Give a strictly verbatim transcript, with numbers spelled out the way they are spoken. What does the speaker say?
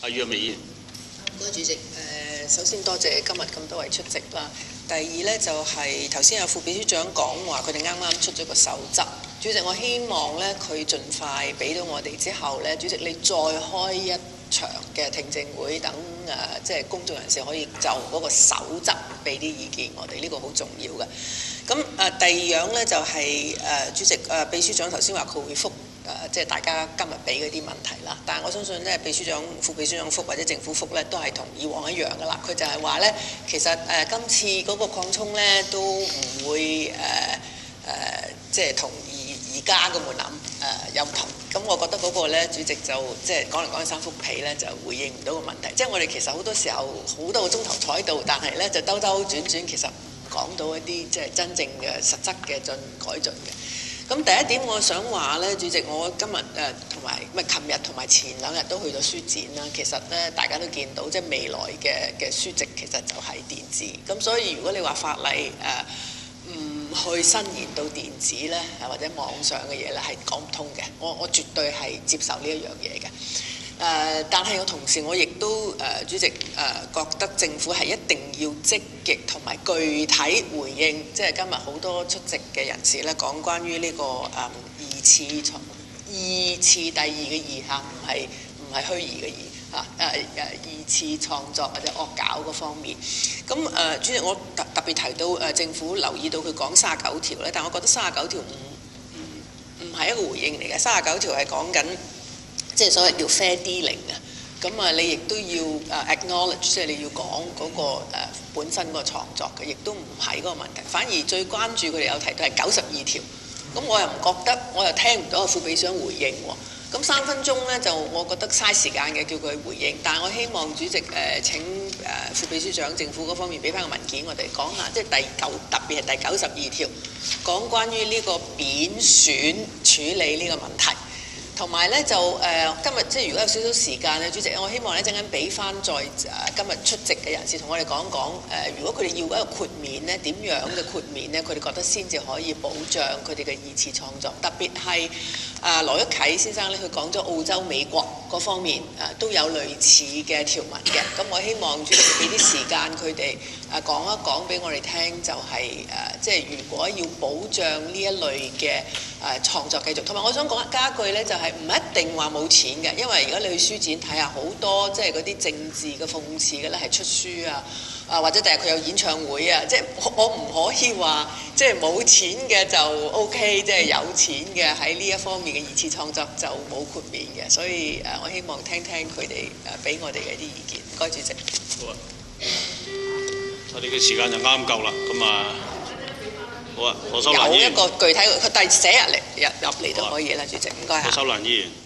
阿余若薇議員。 唔該，主席。誒、呃，首先多謝今日咁多位出席啦。第二呢，就係頭先有副秘書長講話，佢哋啱啱出咗個守則。主席，我希望呢，佢盡快俾到我哋之後呢，主席你再開一場嘅聽證會，等誒、呃、即係公眾人士可以就嗰個守則俾啲意見我哋，呢、這個好重要嘅。咁誒、呃、第二樣呢，就係、是、誒、呃、主席誒、呃、秘書長頭先話佢會覆。誒、呃，即係大家今日俾嗰啲問題啦，但係我相信咧，秘書長、副秘書長覆或者政府覆咧，都係同以往一樣噶啦。佢就係話咧，其實誒、呃、今次嗰個擴充咧都唔會誒誒、呃呃，即係同而而家嘅門檻誒有唔同。咁我覺得嗰個咧，主席就即係講嚟講去三幅被咧，就回應唔到個問題。即係我哋其實好多時候好多個鐘頭坐喺度，但係咧就兜兜轉轉，其實唔講到一啲即係真正嘅實質嘅進改進嘅。咁第一點，我想話咧，主席，我今日誒同埋唔係琴日同埋前兩日都去咗書展啦。其實咧，大家都見到即係未來嘅嘅書籍其實就係電子。咁所以如果你話法例誒唔、呃、去伸延到電子咧，或者網上嘅嘢咧，係講唔通嘅。我我絕對係接受呢一樣嘢嘅。誒、呃，但係我同時我亦都誒、呃，主席誒、呃、覺得政府係一定要積極同埋具體回應，即係今日好多出席嘅人士咧講關於呢、這個誒、呃、二次創二次第二嘅二嚇，唔係唔係虛擬嘅二嚇誒誒二次創作或者惡搞嗰方面。咁誒、呃，主席我特特別提到誒、呃、政府留意到佢講三十九條咧，但我覺得三十九條唔唔唔係一個回應嚟嘅，三十九條係講緊。即係所謂叫 fair dealing 啊，咁啊你亦都要誒 acknowledge，即係你要講嗰、那個、呃、本身嗰個創作嘅，亦都唔係嗰個問題。反而最關注佢哋有提到係九十二條，咁我又唔覺得，我又聽唔到個副秘書長回應喎。咁三分鐘咧就我覺得嘥時間嘅，叫佢回應。但係我希望主席誒、呃、請誒、呃、副秘書長政府嗰方面俾翻個文件我哋講下，即係第九特別係第九十二條講關於呢個貶損處理呢個問題。同埋咧就誒、呃、今日即係如果有少少時間咧，主席，我希望咧陣間俾翻在誒今日出席嘅人士同我哋講講誒，如果佢哋要一個豁免咧，點樣嘅豁免咧，佢哋覺得先至可以保障佢哋嘅二次創作，特別係誒羅一啟先生咧，佢講咗澳洲、美國嗰方面誒、呃、都有類似嘅條文嘅，咁我希望主席俾啲時間佢哋誒講一講俾我哋聽，就係、是、誒、呃、即係如果要保障呢一類嘅誒、呃、創作繼續，同埋我想講加一句咧，就係、是。唔一定話冇錢嘅，因為如果你去書展睇下，好多即係嗰啲政治嘅諷刺嘅咧，係出書啊，啊或者第日佢有演唱會啊，即係我唔可以話即係冇錢嘅就 O K， 即係有錢嘅喺呢一方面嘅二次創作就冇豁免嘅，所以誒我希望聽聽佢哋誒俾我哋嘅啲意見。唔該，主席。 好啊，我哋嘅時間就啱夠啦，咁啊。好啊，何秀蘭議員有一個具體，佢第寫入嚟入入嚟都可以啦，主席，唔該嚇。 何秀蘭議員。